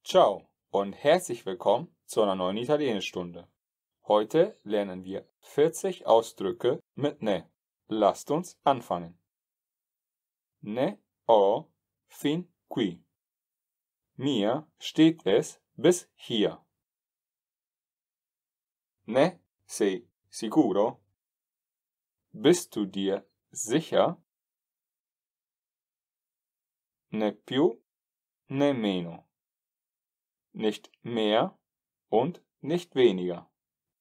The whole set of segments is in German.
Ciao und herzlich willkommen zu einer neuen Italienischstunde. Heute lernen wir 40 Ausdrücke mit ne. Lasst uns anfangen. Ne ho fin qui. Mir steht es bis hier. Ne sei sicuro? Bist du dir sicher? Ne più ne meno. Nicht mehr und nicht weniger.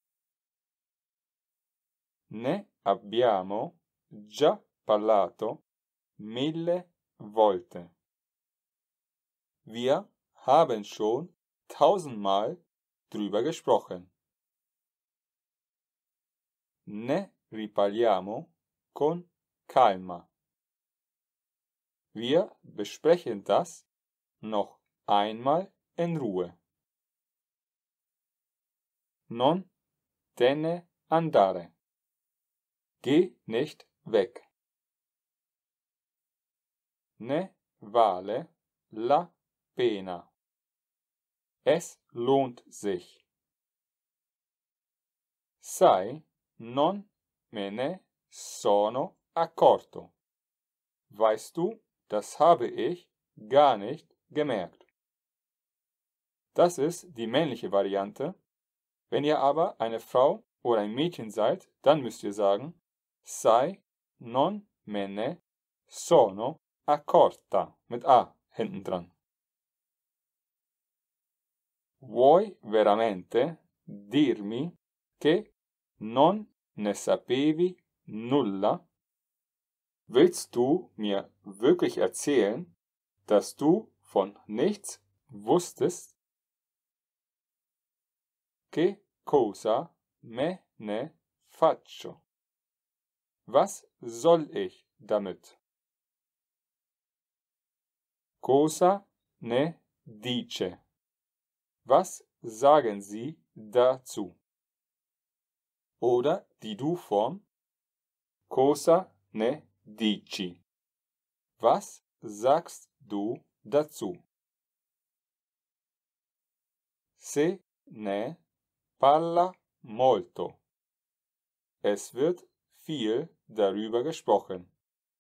Ne abbiamo già parlato 1000 volte. Wir haben schon 1000-mal drüber gesprochen. Ne riparliamo con calma. Wir besprechen das noch einmal in Ruhe. Non te ne andare. Geh nicht weg. Ne vale la pena. Es lohnt sich. Sai, non me ne sono accorto. Weißt du, das habe ich gar nicht gemerkt. Das ist die männliche Variante. Wenn ihr aber eine Frau oder ein Mädchen seid, dann müsst ihr sagen, Sai, non me ne sono accorta mit A hinten dran. Vuoi veramente dirmi che non ne sapevi nulla? Willst du mir wirklich erzählen, dass du von nichts wusstest? Che cosa me ne faccio? Was soll ich damit? Cosa ne dice? Was sagen Sie dazu? Oder die Du-Form. Cosa ne dici? Was sagst du dazu? Se ne parla molto. Es wird viel darüber gesprochen.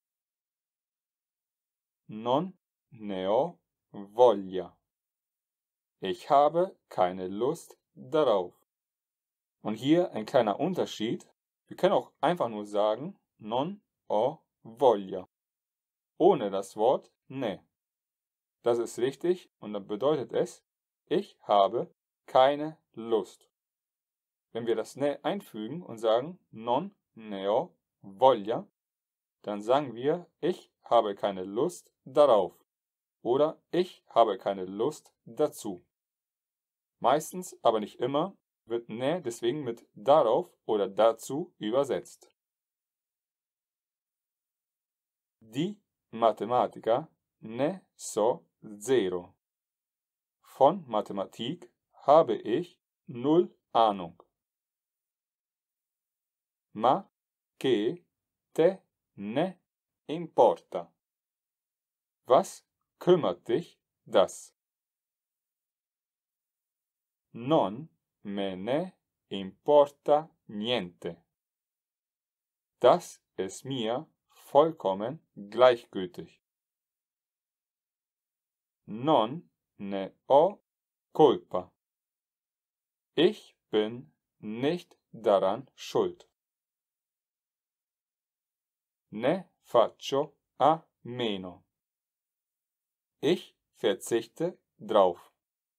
Non ne ho voglia. Ich habe keine Lust darauf. Und hier ein kleiner Unterschied. Wir können auch einfach nur sagen, non ho voglia. Ohne das Wort ne. Das ist richtig und dann bedeutet es, ich habe keine Lust. Wenn wir das ne einfügen und sagen, non ne ho voglia, dann sagen wir, ich habe keine Lust darauf. Oder ich habe keine Lust dazu. Meistens, aber nicht immer, wird ne deswegen mit darauf oder dazu übersetzt. Di matematica ne so zero. Von Mathematik habe ich null Ahnung. Ma che te ne importa? Was kümmert dich das? Non me ne importa niente. Das ist mir vollkommen gleichgültig. Non ne ho colpa. Ich bin nicht daran schuld. Ne faccio a meno. Ich verzichte drauf.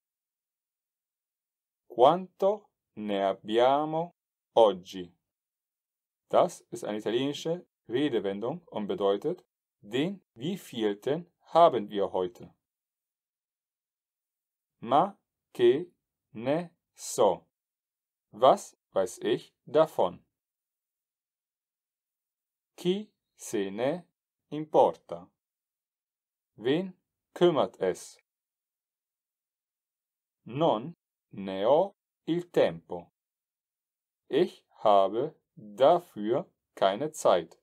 Quanto ne abbiamo oggi? Das ist eine italienische Redewendung und bedeutet, den wievielten haben wir heute? Ma che ne so. Was weiß ich davon? Chi se ne importa? Wen kümmert es? Non ne ho il tempo. Ich habe dafür keine Zeit.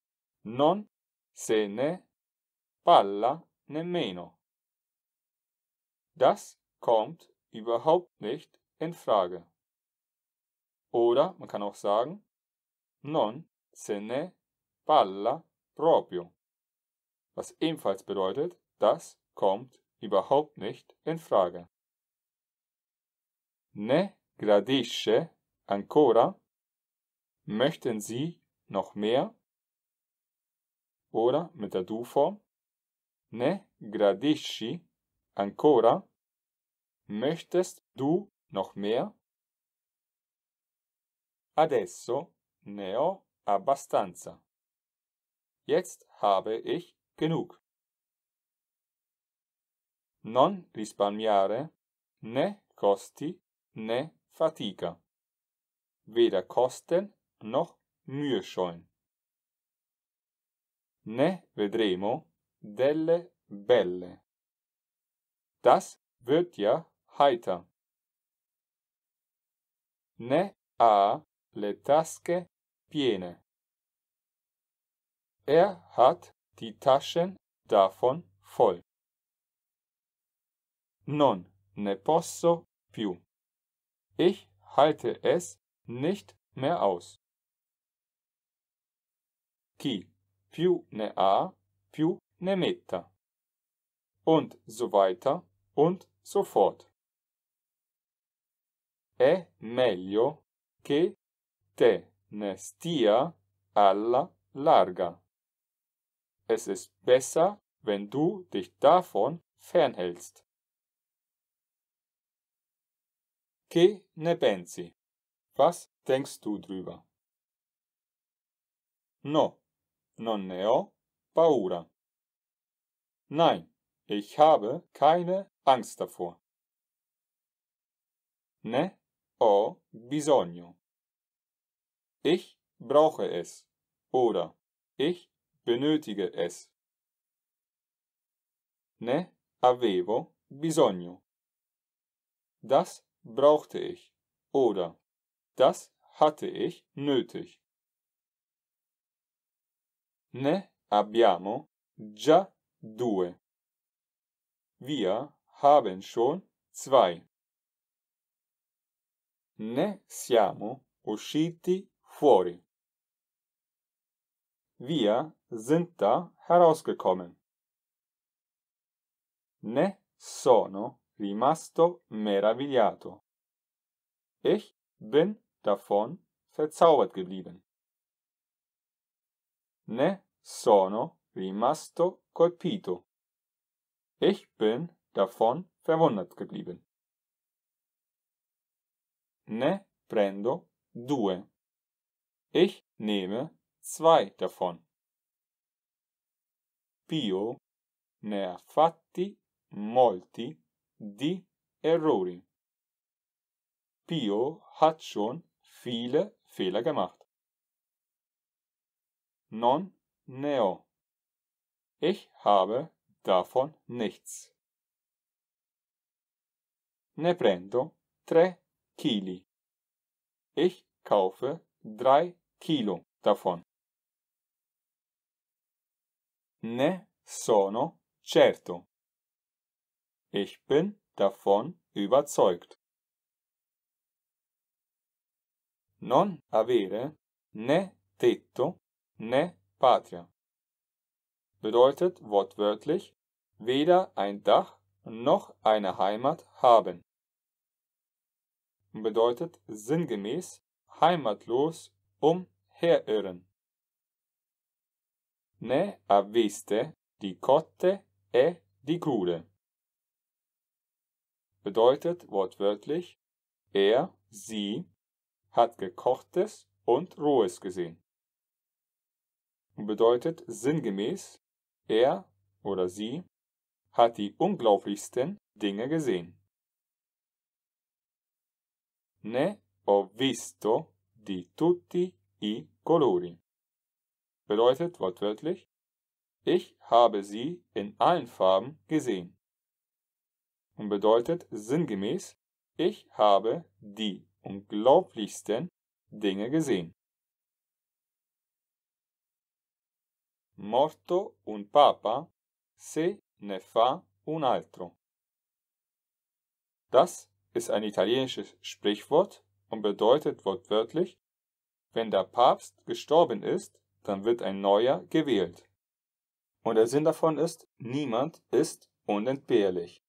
Non se ne parla nemmeno. Das kommt überhaupt nicht in Frage. Oder man kann auch sagen, non se ne parla proprio, was ebenfalls bedeutet, das kommt überhaupt nicht in Frage. Ne gradisce ancora? Möchten Sie noch mehr? Oder mit der Du-Form, ne gradisci ancora? Möchtest du noch mehr? Adesso ne ho abbastanza. Jetzt habe ich genug. Non risparmiare né costi né fatica. Weder Kosten noch Mühe scheuen. Ne vedremo delle belle. Das wird ja heiter. Ne ha le tasche piene. Er hat die Taschen davon voll. Non ne posso più. Ich halte es nicht mehr aus. Chi più ne ha, più ne metta. Und so weiter und so fort. È meglio che te ne stia alla larga. Es ist besser, wenn du dich davon fernhältst. Che ne pensi? Was denkst du drüber? No, non ne ho paura. Nein, ich habe keine Angst davor. Ne ho bisogno. Ich brauche es oder ich benötige es. Ne avevo bisogno. Das brauchte ich oder das hatte ich nötig. Ne abbiamo già due. Wir haben schon zwei. Ne siamo usciti fuori. Wir sind da herausgekommen. Ne sono rimasto meravigliato. Ich bin davon verzaubert geblieben. Ne sono rimasto colpito. Ich bin davon verwundert geblieben. Ne prendo due. Ich nehme zwei davon. Pio ne ha fatti molti di errori. Pio hat schon viele Fehler gemacht. Non ne ho. Ich habe davon nichts. Ne prendo 3 Kili. Ich kaufe 3 Kilo davon. Ne sono certo. Ich bin davon überzeugt. Non avere ne tetto ne patria. Bedeutet wortwörtlich weder ein Dach noch eine Heimat haben. Bedeutet sinngemäß heimatlos umherirren. Ne avviste di cotte e di crude. Bedeutet wortwörtlich sie hat gekochtes und rohes gesehen. Bedeutet sinngemäß oder sie hat die unglaublichsten Dinge gesehen. Ne ho visto di tutti i colori. Bedeutet wortwörtlich, ich habe sie in allen Farben gesehen. Und bedeutet sinngemäß, ich habe die unglaublichsten Dinge gesehen. Morto un papa, se ne fa un altro. Das ist ein italienisches Sprichwort und bedeutet wortwörtlich: Wenn der Papst gestorben ist, dann wird ein neuer gewählt. Und der Sinn davon ist: Niemand ist unentbehrlich.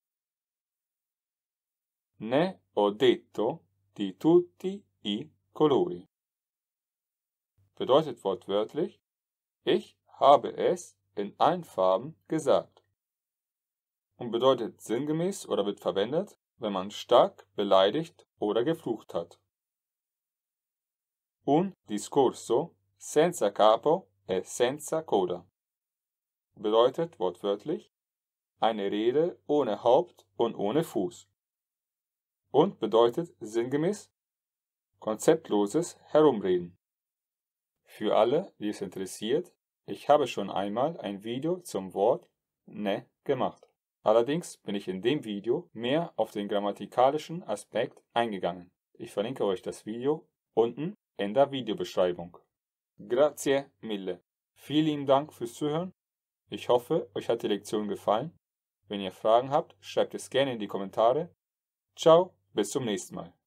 Ne ho detto di tutti i colori. Bedeutet wortwörtlich: Ich habe es in allen Farben gesagt. Und bedeutet sinngemäß oder wird verwendet, wenn man stark beleidigt oder geflucht hat. Un discorso senza capo e senza coda. Bedeutet wortwörtlich eine Rede ohne Haupt und ohne Fuß. Und bedeutet sinngemäß konzeptloses Herumreden. Für alle, die es interessiert, ich habe schon einmal ein Video zum Wort ne gemacht. Allerdings bin ich in dem Video mehr auf den grammatikalischen Aspekt eingegangen. Ich verlinke euch das Video unten in der Videobeschreibung. Grazie mille. Vielen lieben Dank fürs Zuhören. Ich hoffe, euch hat die Lektion gefallen. Wenn ihr Fragen habt, schreibt es gerne in die Kommentare. Ciao, bis zum nächsten Mal.